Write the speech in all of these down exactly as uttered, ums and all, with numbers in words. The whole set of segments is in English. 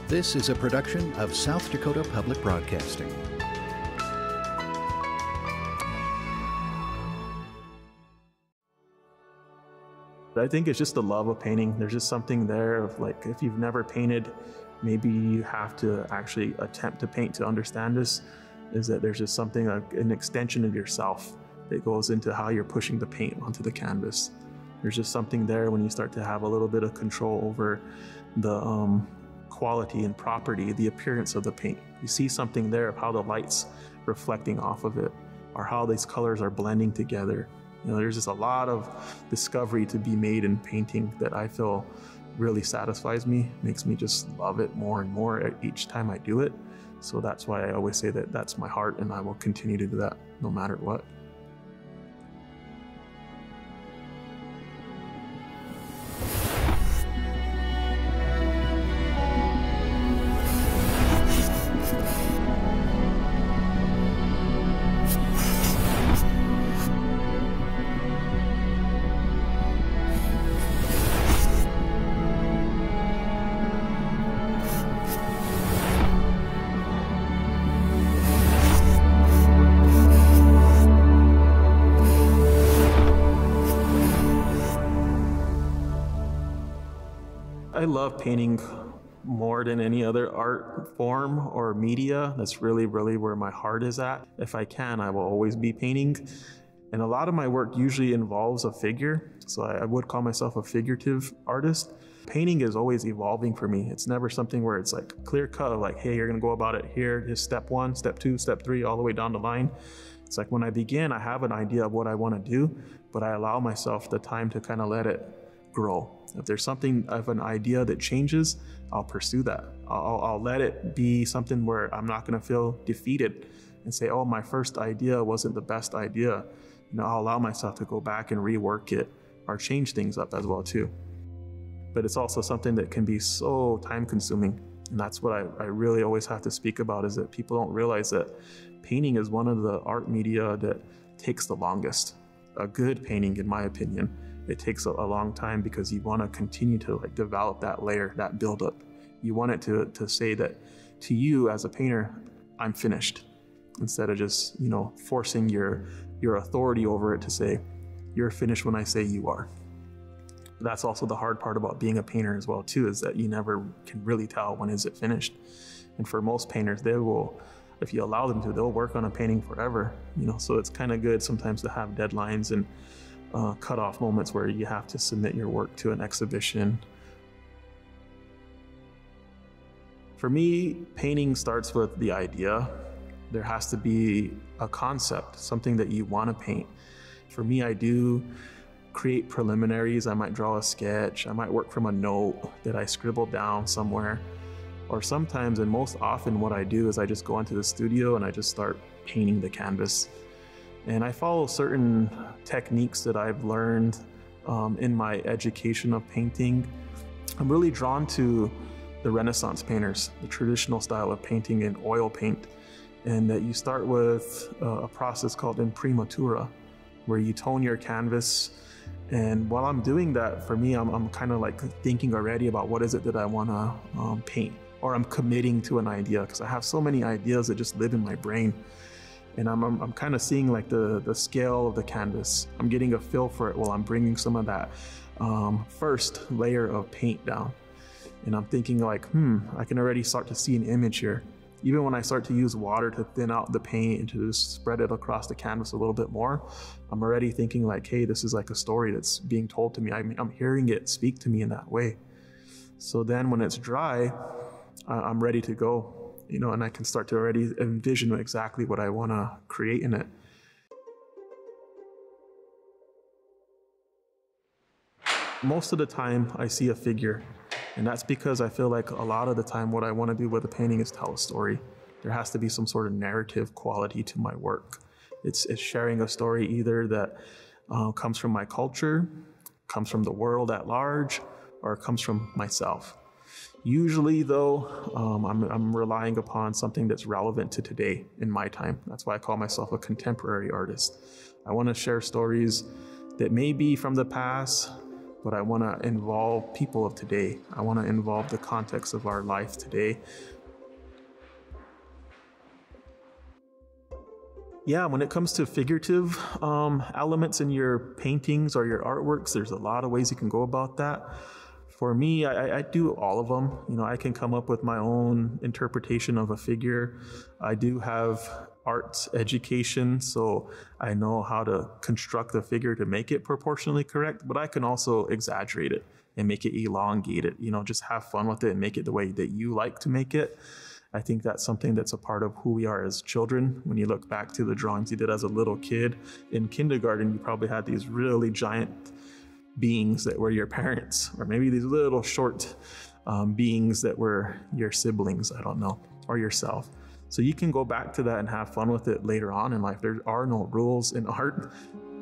This is a production of South Dakota Public Broadcasting. I think it's just the love of painting. There's just something there of like, if you've never painted, maybe you have to actually attempt to paint to understand this, is that there's just something, like an extension of yourself that goes into how you're pushing the paint onto the canvas. There's just something there when you start to have a little bit of control over the um, quality and property, the appearance of the paint. You see something there of how the light's reflecting off of it, or how these colors are blending together. You know, there's just a lot of discovery to be made in painting that I feel really satisfies me, makes me just love it more and more each time I do it. So that's why I always say that that's my heart, and I will continue to do that no matter what. I love painting more than any other art form or media. That's really, really where my heart is at. If I can, I will always be painting. And a lot of my work usually involves a figure. So I would call myself a figurative artist. Painting is always evolving for me. It's never something where it's like clear cut, like, hey, you're gonna go about it here, here's step one, step two, step three, all the way down the line. It's like when I begin, I have an idea of what I wanna do, but I allow myself the time to kind of let it grow. If there's something of an idea that changes, I'll pursue that. I'll, I'll let it be something where I'm not gonna feel defeated and say, oh, my first idea wasn't the best idea. You know, I'll allow myself to go back and rework it or change things up as well too. But it's also something that can be so time consuming. And that's what I, I really always have to speak about, is that people don't realize that painting is one of the art media that takes the longest. A good painting, in my opinion, it takes a, a long time because you want to continue to like develop that layer, that buildup. You want it to, to say that to you as a painter, I'm finished, instead of just, you know, forcing your, your authority over it to say, you're finished when I say you are. That's also the hard part about being a painter as well too, is that you never can really tell when is it finished. And for most painters, they will, if you allow them to, they'll work on a painting forever, you know, so it's kind of good sometimes to have deadlines and uh, cut-off moments where you have to submit your work to an exhibition. For me, painting starts with the idea. There has to be a concept, something that you want to paint. For me, I do create preliminaries. I might draw a sketch. I might work from a note that I scribbled down somewhere. Or sometimes, and most often, what I do is I just go into the studio and I just start painting the canvas. And I follow certain techniques that I've learned um, in my education of painting. I'm really drawn to the Renaissance painters, the traditional style of painting in oil paint, and that you start with uh, a process called imprimatura, where you tone your canvas. And while I'm doing that, for me, I'm, I'm kind of like thinking already about what is it that I want to um, paint, or I'm committing to an idea, because I have so many ideas that just live in my brain. And I'm, I'm, I'm kind of seeing like the, the scale of the canvas. I'm getting a feel for it while I'm bringing some of that um, first layer of paint down. And I'm thinking like, hmm, I can already start to see an image here. Even when I start to use water to thin out the paint and to just spread it across the canvas a little bit more, I'm already thinking like, hey, this is like a story that's being told to me. I'm, I'm hearing it speak to me in that way. So then when it's dry, I'm ready to go. You know, and I can start to already envision exactly what I want to create in it. Most of the time I see a figure, and that's because I feel like a lot of the time what I want to do with a painting is tell a story. There has to be some sort of narrative quality to my work. It's, it's sharing a story either that uh, comes from my culture, comes from the world at large, or comes from myself. Usually though, um, I'm, I'm relying upon something that's relevant to today in my time. That's why I call myself a contemporary artist. I want to share stories that may be from the past, but I want to involve people of today. I want to involve the context of our life today. Yeah, when it comes to figurative um, elements in your paintings or your artworks, there's a lot of ways you can go about that. For me, I, I do all of them. You know, I can come up with my own interpretation of a figure. I do have arts education, so I know how to construct the figure to make it proportionally correct, but I can also exaggerate it and make it elongated, you know, just have fun with it and make it the way that you like to make it. I think that's something that's a part of who we are as children. When you look back to the drawings you did as a little kid in kindergarten, you probably had these really giant beings that were your parents, or maybe these little short um, beings that were your siblings, I don't know, or yourself. So you can go back to that and have fun with it later on in life. There are no rules in art.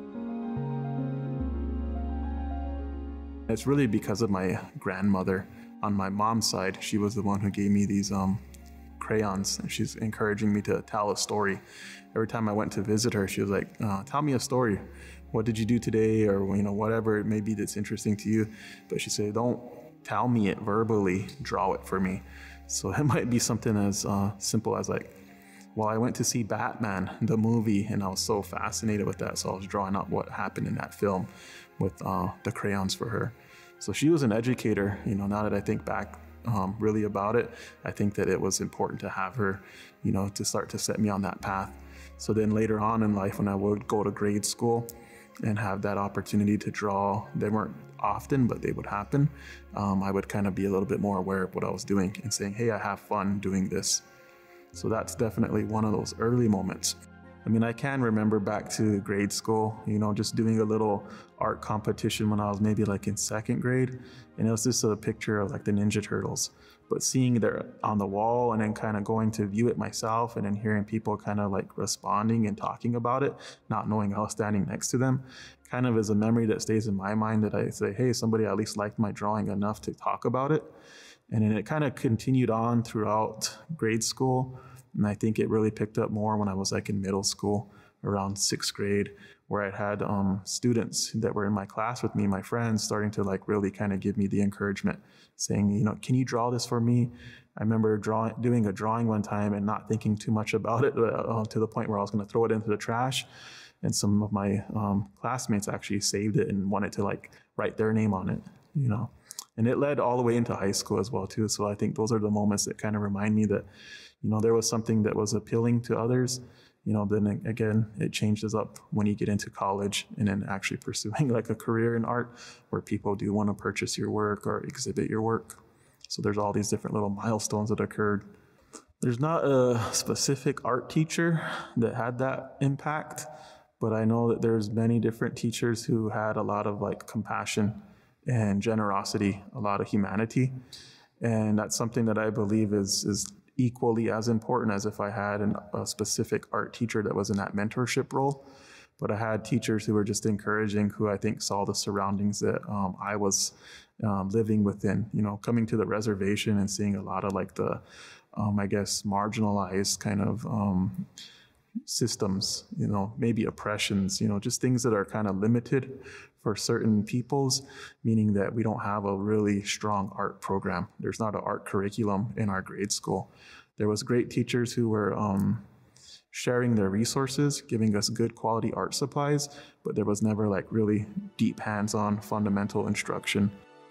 It's really because of my grandmother on my mom's side. She was the one who gave me these um, crayons, and she's encouraging me to tell a story. Every time I went to visit her, she was like, uh, tell me a story. What did you do today? Or, you know, whatever it may be that's interesting to you. But she said, don't tell me it verbally, draw it for me. So it might be something as uh, simple as like, well, I went to see Batman, the movie, and I was so fascinated with that. So I was drawing up what happened in that film with uh, the crayons for her. So she was an educator. You know, now that I think back um, really about it, I think that it was important to have her, you know, to start to set me on that path. So then later on in life, when I would go to grade school and have that opportunity to draw, they weren't often, but they would happen. Um, I would kind of be a little bit more aware of what I was doing and saying, hey, I have fun doing this. So that's definitely one of those early moments. I mean, I can remember back to grade school, you know, just doing a little art competition when I was maybe like in second grade. And it was just a picture of like the Ninja Turtles. But seeing it there on the wall and then kind of going to view it myself and then hearing people kind of like responding and talking about it, not knowing I was standing next to them, kind of is a memory that stays in my mind that I say, hey, somebody at least liked my drawing enough to talk about it. And then it kind of continued on throughout grade school. And I think it really picked up more when I was like in middle school, around sixth grade, where I had um, students that were in my class with me, my friends, starting to like really kind of give me the encouragement, saying, you know, can you draw this for me? I remember drawing, doing a drawing one time and not thinking too much about it uh, to the point where I was going to throw it into the trash. And some of my um, classmates actually saved it and wanted to like write their name on it, you know. And it led all the way into high school as well too. So I think those are the moments that kind of remind me that, you know, there was something that was appealing to others. You know, then again, it changes up when you get into college and then actually pursuing like a career in art where people do want to purchase your work or exhibit your work. So there's all these different little milestones that occurred. There's not a specific art teacher that had that impact, but I know that there's many different teachers who had a lot of like compassion and generosity, a lot of humanity. And that's something that I believe is, is equally as important as if I had an, a specific art teacher that was in that mentorship role. But I had teachers who were just encouraging, who I think saw the surroundings that um, I was um, living within. You know, coming to the reservation and seeing a lot of like the, um, I guess, marginalized kind of um, systems, you know, maybe oppressions, you know, just things that are kind of limited for certain peoples, meaning that we don't have a really strong art program. There's not an art curriculum in our grade school. There was great teachers who were um, sharing their resources, giving us good quality art supplies, but there was never like really deep hands-on fundamental instruction.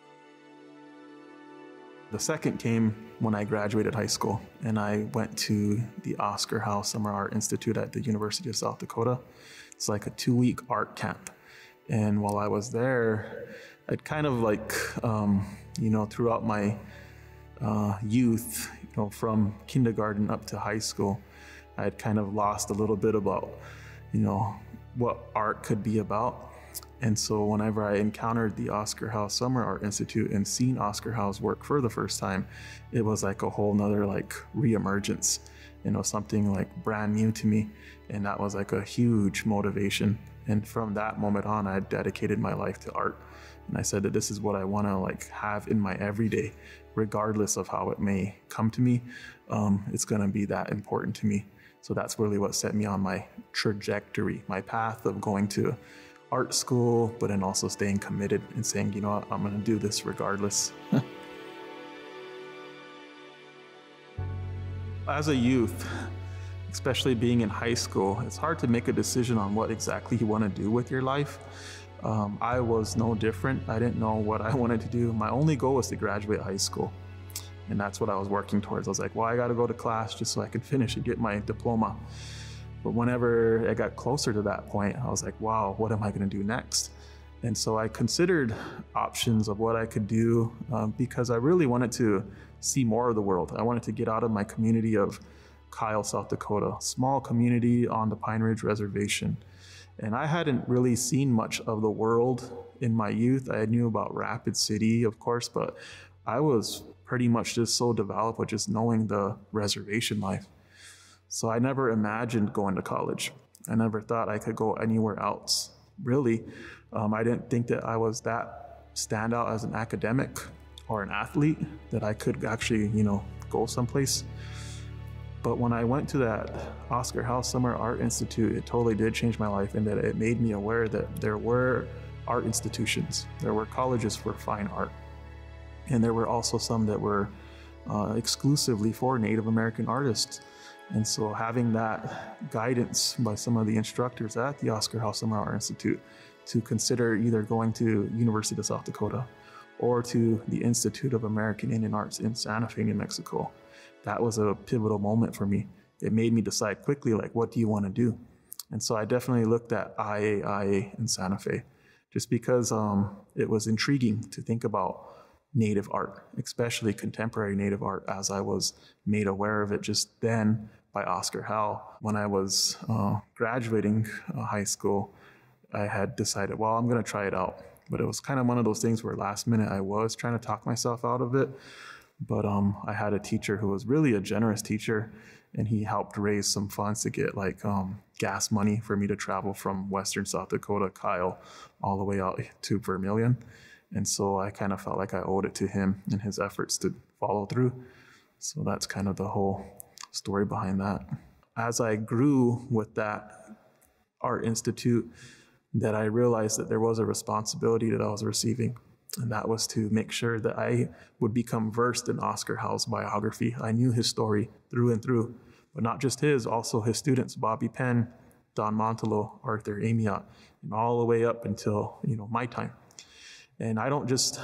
The second came when I graduated high school and I went to the Oscar House Summer Art Institute at the University of South Dakota. It's like a two-week art camp. And while I was there, I'd kind of like, um, you know, throughout my uh, youth, you know, from kindergarten up to high school, I had kind of lost a little bit about, you know, what art could be about. And so whenever I encountered the Oscar House Summer Art Institute and seen Oscar House work for the first time, it was like a whole nother like reemergence, you know, something like brand new to me. And that was like a huge motivation. And from that moment on, I dedicated my life to art. And I said that this is what I want to like have in my everyday, regardless of how it may come to me. Um, it's going to be that important to me. So that's really what set me on my trajectory, my path of going to art school, but then also staying committed and saying, you know what, I'm going to do this regardless. As a youth, especially being in high school, it's hard to make a decision on what exactly you want to do with your life. Um, I was no different. I didn't know what I wanted to do. My only goal was to graduate high school. And that's what I was working towards. I was like, well, I got to go to class just so I can finish and get my diploma. But whenever I got closer to that point, I was like, wow, what am I going to do next? And so I considered options of what I could do um, because I really wanted to see more of the world. I wanted to get out of my community of Kyle, South Dakota, small community on the Pine Ridge Reservation. And I hadn't really seen much of the world in my youth. I knew about Rapid City, of course, but I was pretty much just so developed with just knowing the reservation life. So I never imagined going to college. I never thought I could go anywhere else, really. Um, I didn't think that I was that standout as an academic or an athlete that I could actually, you know, go someplace. But when I went to that Oscar House Summer Art Institute, it totally did change my life in that it made me aware that there were art institutions. There were colleges for fine art. And there were also some that were uh, exclusively for Native American artists. And so having that guidance by some of the instructors at the Oscar House Summer Art Institute to consider either going to University of South Dakota or to the Institute of American Indian Arts in Santa Fe, New Mexico, that was a pivotal moment for me. It made me decide quickly, like, what do you want to do? And so I definitely looked at I A I A in Santa Fe, just because um, it was intriguing to think about Native art, especially contemporary Native art, as I was made aware of it just then by Oscar Howe. When I was uh, graduating uh, high school, I had decided, well, I'm going to try it out. But it was kind of one of those things where last minute I was trying to talk myself out of it. But um, I had a teacher who was really a generous teacher, and he helped raise some funds to get like um, gas money for me to travel from Western South Dakota, Kyle, all the way out to Vermilion. And so I kind of felt like I owed it to him and his efforts to follow through. So that's kind of the whole story behind that. As I grew with that art institute, that I realized that there was a responsibility that I was receiving. And that was to make sure that I would become versed in Oscar Howe's biography. I knew his story through and through, but not just his, also his students, Bobby Penn, Don Montelo, Arthur Amiot, and all the way up until, you know, my time. And I don't just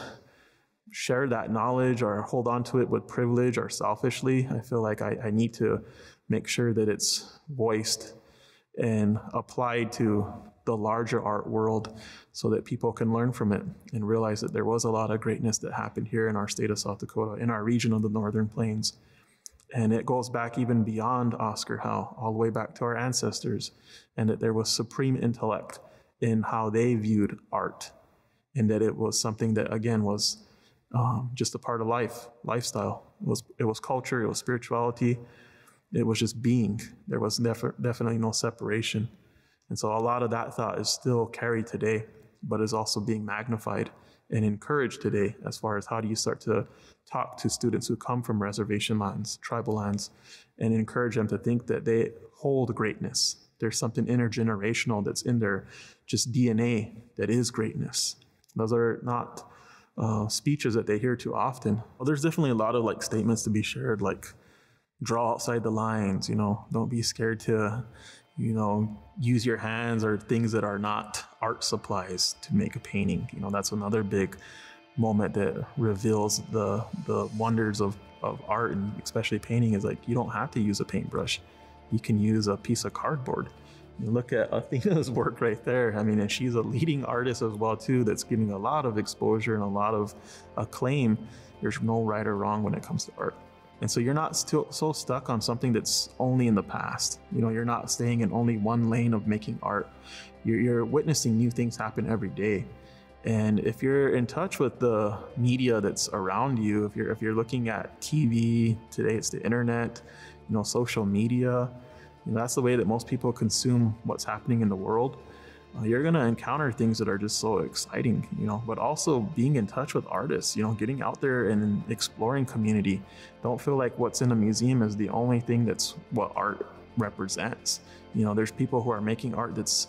share that knowledge or hold on to it with privilege or selfishly. I feel like I, I need to make sure that it's voiced and applied to the larger art world so that people can learn from it and realize that there was a lot of greatness that happened here in our state of South Dakota, in our region of the Northern Plains. And it goes back even beyond Oscar Howe, all the way back to our ancestors, and that there was supreme intellect in how they viewed art, and that it was something that, again, was um, just a part of life, lifestyle. It was, it was culture, it was spirituality, it was just being. There was def- definitely no separation. And so a lot of that thought is still carried today, but is also being magnified and encouraged today as far as how do you start to talk to students who come from reservation lands, tribal lands, and encourage them to think that they hold greatness. There's something intergenerational that's in their just D N A that is greatness. Those are not uh, speeches that they hear too often. Well, there's definitely a lot of like statements to be shared, like draw outside the lines, you know, don't be scared to, you know, use your hands or things that are not art supplies to make a painting. You know, that's another big moment that reveals the the wonders of, of art, and especially painting, is like you don't have to use a paintbrush. You can use a piece of cardboard. You look at Athena's work right there. I mean, and she's a leading artist as well too, that's getting a lot of exposure and a lot of acclaim. There's no right or wrong when it comes to art. And so you're not still so stuck on something that's only in the past. You know, you're not staying in only one lane of making art. You're, you're witnessing new things happen every day. And if you're in touch with the media that's around you, if you're if you're looking at T V, today it's the internet, you know, social media, you know, that's the way that most people consume what's happening in the world. Uh, you're gonna encounter things that are just so exciting, you know, but also being in touch with artists, you know, getting out there and exploring community. Don't feel like what's in a museum is the only thing that's what art represents. You know, there's people who are making art that's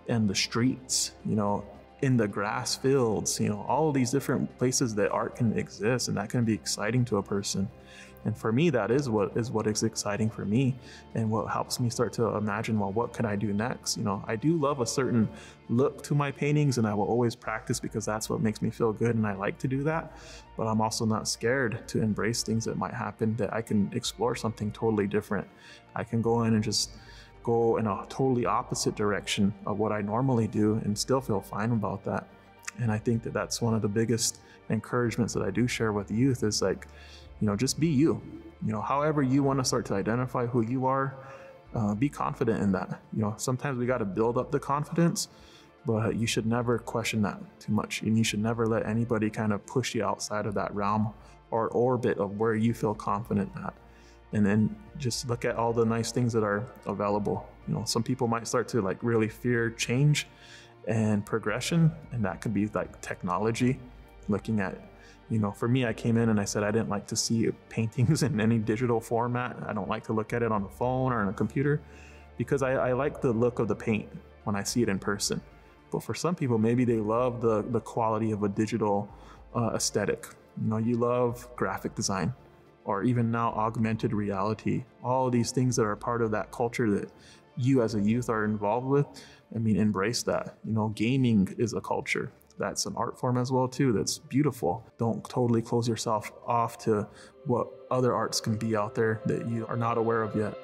in the streets, you know, in the grass fields, you know, all of these different places that art can exist, and that can be exciting to a person. And for me, that is what is what is exciting for me, and what helps me start to imagine, well, what can I do next? You know, I do love a certain look to my paintings, and I will always practice because that's what makes me feel good, and I like to do that. But I'm also not scared to embrace things that might happen, that I can explore something totally different. I can go in and just go in a totally opposite direction of what I normally do and still feel fine about that. And I think that that's one of the biggest encouragements that I do share with youth is like, you know, just be you. You know, however you want to start to identify who you are, uh, be confident in that. You know, sometimes we got to build up the confidence, but you should never question that too much. And you should never let anybody kind of push you outside of that realm or orbit of where you feel confident at. And then just look at all the nice things that are available. You know, some people might start to like really fear change and progression, and that could be like technology. Looking at, you know, for me, I came in and I said I didn't like to see paintings in any digital format. I don't like to look at it on the phone or on a computer because I, I like the look of the paint when I see it in person. But for some people, maybe they love the, the quality of a digital uh, aesthetic. You know, you love graphic design, or even now augmented reality, all of these things that are part of that culture that you as a youth are involved with. I mean, embrace that. You know, gaming is a culture. That's an art form as well too, that's beautiful. Don't totally close yourself off to what other arts can be out there that you are not aware of yet.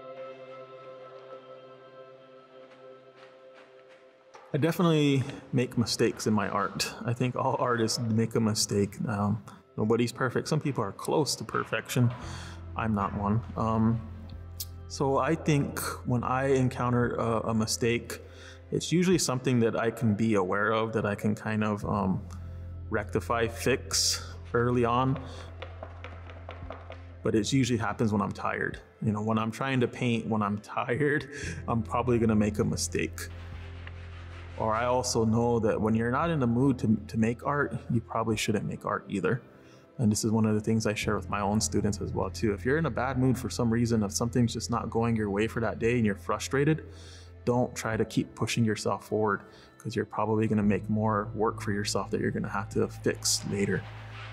I definitely make mistakes in my art. I think all artists make a mistake. Um, Nobody's perfect. Some people are close to perfection. I'm not one. Um, so I think when I encounter a, a mistake, it's usually something that I can be aware of, that I can kind of um, rectify, fix early on. But it usually happens when I'm tired. You know, when I'm trying to paint, when I'm tired, I'm probably gonna make a mistake. Or I also know that when you're not in the mood to, to make art, you probably shouldn't make art either. And this is one of the things I share with my own students as well too. If you're in a bad mood for some reason, if something's just not going your way for that day and you're frustrated, don't try to keep pushing yourself forward, because you're probably gonna make more work for yourself that you're gonna have to fix later.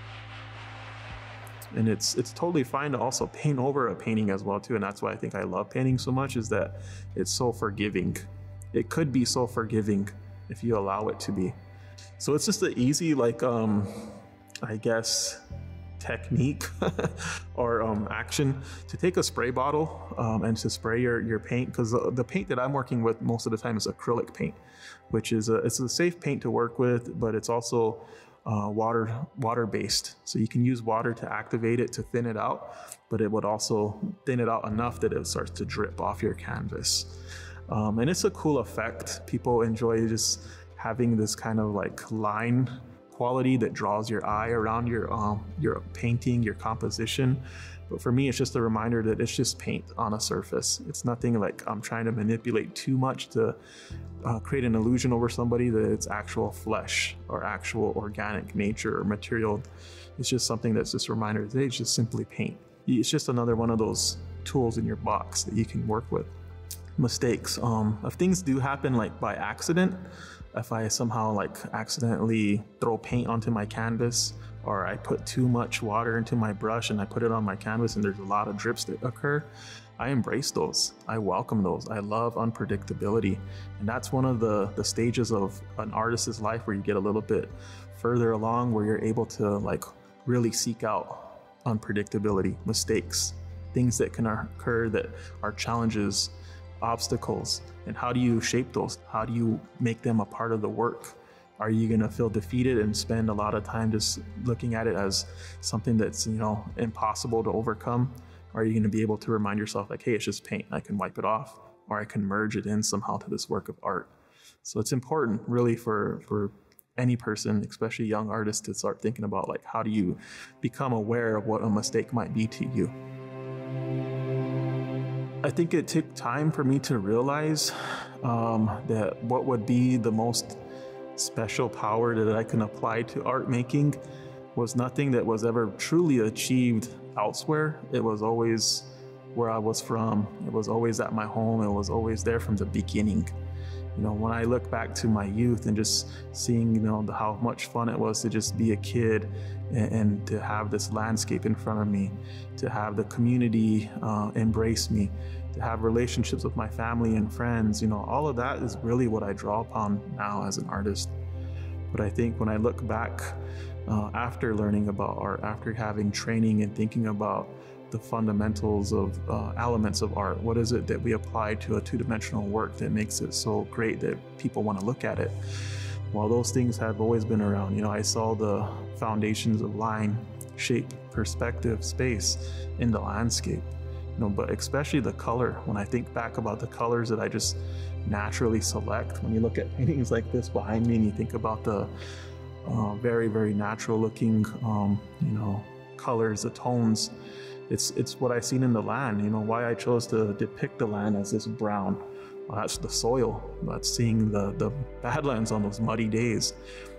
And it's it's totally fine to also paint over a painting as well too. And that's why I think I love painting so much, is that it's so forgiving. It could be so forgiving if you allow it to be. So it's just an easy, like, um, I guess, technique or um, action to take a spray bottle um, and to spray your, your paint, because the, the paint that I'm working with most of the time is acrylic paint, which is a, it's a safe paint to work with, but it's also uh, water, water-based. So you can use water to activate it, to thin it out, but it would also thin it out enough that it starts to drip off your canvas. Um, and it's a cool effect. People enjoy just having this kind of like line quality that draws your eye around your um, your painting, your composition. But for me, it's just a reminder that it's just paint on a surface. It's nothing like I'm trying to manipulate too much to uh, create an illusion over somebody that it's actual flesh or actual organic nature or material. It's just something that's just a reminder that it's just simply paint. It's just another one of those tools in your box that you can work with. Mistakes. Um, if things do happen like by accident, if I somehow like accidentally throw paint onto my canvas, or I put too much water into my brush and I put it on my canvas and there's a lot of drips that occur, I embrace those. I welcome those. I love unpredictability. And that's one of the, the stages of an artist's life where you get a little bit further along, where you're able to like really seek out unpredictability, mistakes, things that can occur that are challenges, obstacles, and how do you shape those? How do you make them a part of the work? Are you gonna feel defeated and spend a lot of time just looking at it as something that's, you know, impossible to overcome? Or are you gonna be able to remind yourself like, hey, it's just paint, I can wipe it off, or I can merge it in somehow to this work of art? So it's important really for, for any person, especially young artists, to start thinking about like, how do you become aware of what a mistake might be to you? I think it took time for me to realize um, that what would be the most special power that I can apply to art making was nothing that was ever truly achieved elsewhere. It was always where I was from. It was always at my home. It was always there from the beginning. You know, when I look back to my youth and just seeing, you know, the, how much fun it was to just be a kid and, and to have this landscape in front of me, to have the community uh, embrace me, to have relationships with my family and friends, you know, all of that is really what I draw upon now as an artist. But I think when I look back uh, after learning about art, after having training and thinking about the fundamentals of uh, elements of art, what is it that we apply to a two-dimensional work that makes it so great that people want to look at it? Well, those things have always been around. You know, I saw the foundations of line, shape, perspective, space in the landscape. You know, but especially the color. When I think back about the colors that I just naturally select, when you look at paintings like this behind me and you think about the uh, very, very natural looking, um, you know, colors, the tones, it's it's what I seen in the land. You know, why I chose to depict the land as this brown. Well, that's the soil. That's seeing the, the badlands on those muddy days.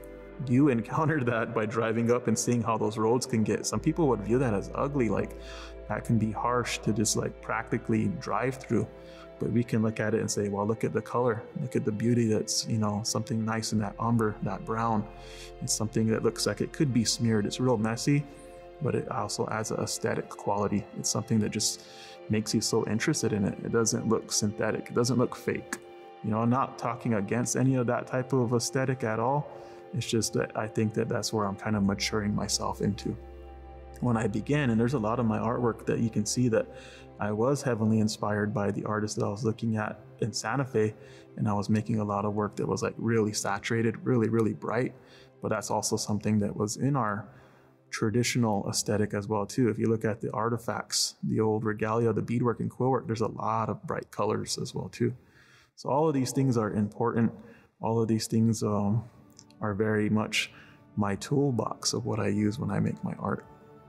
You encountered that by driving up and seeing how those roads can get. Some people would view that as ugly, like that can be harsh to just like practically drive through. But we can look at it and say, well, look at the color, look at the beauty. That's, you know, something nice in that umber, that brown. It's something that looks like it could be smeared. It's real messy, but it also adds an aesthetic quality. It's something that just makes you so interested in it. It doesn't look synthetic. It doesn't look fake. You know, I'm not talking against any of that type of aesthetic at all. It's just that I think that that's where I'm kind of maturing myself into. When I began, and there's a lot of my artwork that you can see that I was heavily inspired by the artist that I was looking at in Santa Fe, and I was making a lot of work that was like really saturated, really, really bright. But that's also something that was in our traditional aesthetic as well too. If you look at the artifacts, the old regalia, the beadwork and quillwork, there's a lot of bright colors as well too. So all of these things are important. All of these things um, are very much my toolbox of what I use when I make my art.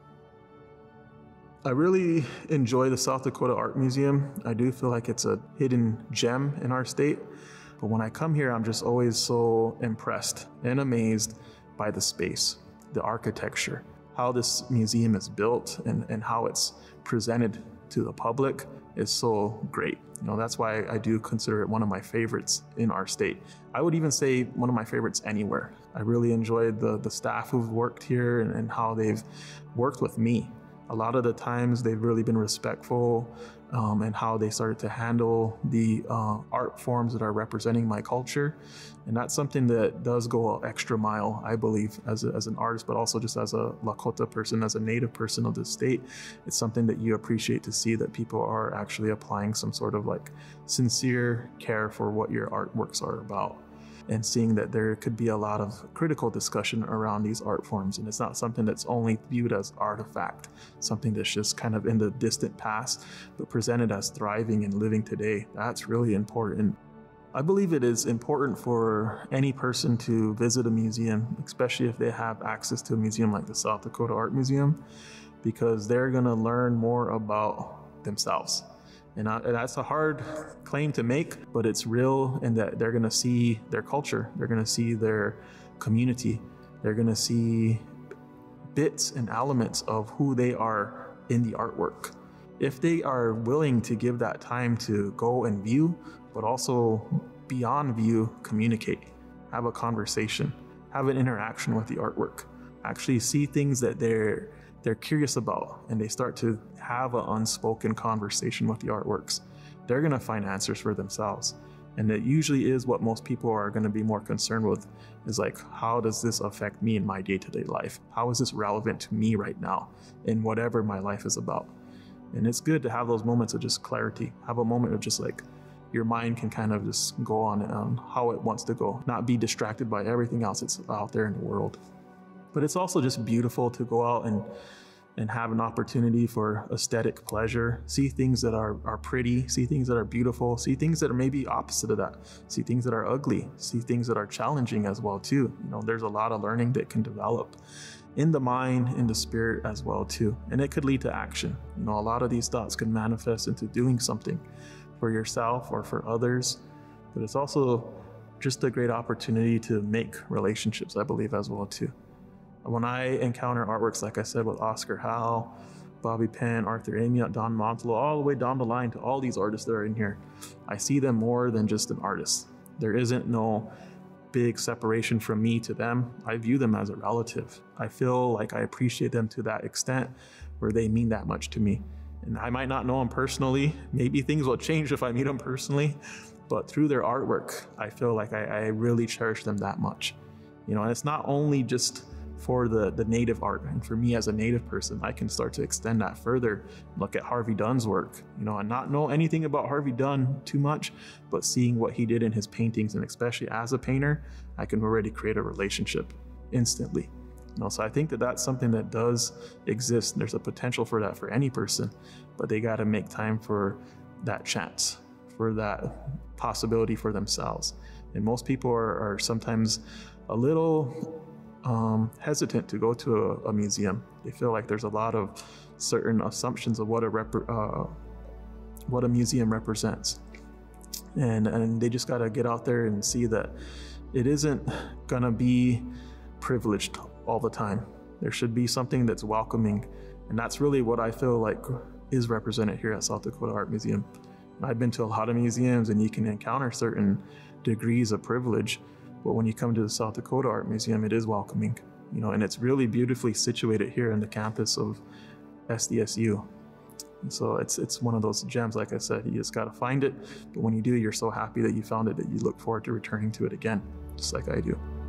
I really enjoy the South Dakota Art Museum. I do feel like it's a hidden gem in our state. But when I come here, I'm just always so impressed and amazed by the space, the architecture, how this museum is built and, and how it's presented to the public is so great. You know, that's why I do consider it one of my favorites in our state. I would even say one of my favorites anywhere. I really enjoyed the, the staff who've worked here and, and how they've worked with me. A lot of the times they've really been respectful um, and how they started to handle the uh, art forms that are representing my culture. And that's something that does go an extra mile, I believe, as, a, as an artist, but also just as a Lakota person, as a native person of the state. It's something that you appreciate to see, that people are actually applying some sort of like sincere care for what your artworks are about. And seeing that there could be a lot of critical discussion around these art forms. And it's not something that's only viewed as artifact, something that's just kind of in the distant past, but presented as thriving and living today. That's really important. I believe it is important for any person to visit a museum, especially if they have access to a museum like the South Dakota Art Museum, because they're gonna learn more about themselves. And, I, and that's a hard claim to make, but it's real in that they're gonna see their culture, they're gonna see their community, they're gonna see bits and elements of who they are in the artwork. If they are willing to give that time to go and view, but also beyond view, communicate, have a conversation, have an interaction with the artwork, actually see things that they're they're curious about, and they start to have an unspoken conversation with the artworks, they're gonna find answers for themselves. And that usually is what most people are gonna be more concerned with, is like, how does this affect me in my day-to-day life? How is this relevant to me right now in whatever my life is about? And it's good to have those moments of just clarity, have a moment of just like, your mind can kind of just go on, on how it wants to go, not be distracted by everything else that's out there in the world. But it's also just beautiful to go out and and have an opportunity for aesthetic pleasure, see things that are, are pretty, see things that are beautiful, see things that are maybe opposite of that, see things that are ugly, see things that are challenging as well too. You know, there's a lot of learning that can develop in the mind, in the spirit as well too. And it could lead to action. You know, a lot of these thoughts can manifest into doing something for yourself or for others, but it's also just a great opportunity to make relationships, I believe, as well too. When I encounter artworks, like I said, with Oscar Howe, Bobby Penn, Arthur Amiot, Don Montelo, all the way down the line to all these artists that are in here, I see them more than just an artist. There isn't no big separation from me to them. I view them as a relative. I feel like I appreciate them to that extent where they mean that much to me. And I might not know them personally. Maybe things will change if I meet them personally, but through their artwork, I feel like I, I really cherish them that much. You know, and it's not only just for the, the native art. And for me as a native person, I can start to extend that further, look at Harvey Dunn's work, you know, and not know anything about Harvey Dunn too much, but seeing what he did in his paintings, and especially as a painter, I can already create a relationship instantly. You know, so I think that that's something that does exist. There's a potential for that for any person, but they got to make time for that chance, for that possibility for themselves. And most people are, are sometimes a little um, hesitant to go to a, a museum. They feel like there's a lot of certain assumptions of what a rep uh, what a museum represents, and and they just got to get out there and see that it isn't gonna be privileged all the time. There should be something that's welcoming, and that's really what I feel like is represented here at South Dakota Art Museum. I've been to a lot of museums, and you can encounter certain degrees of privilege, but when you come to the South Dakota Art Museum, it is welcoming, you know, and it's really beautifully situated here in the campus of S D S U. And so it's it's one of those gems, like I said, you just got to find it, but when you do, you're so happy that you found it that you look forward to returning to it again, just like I do.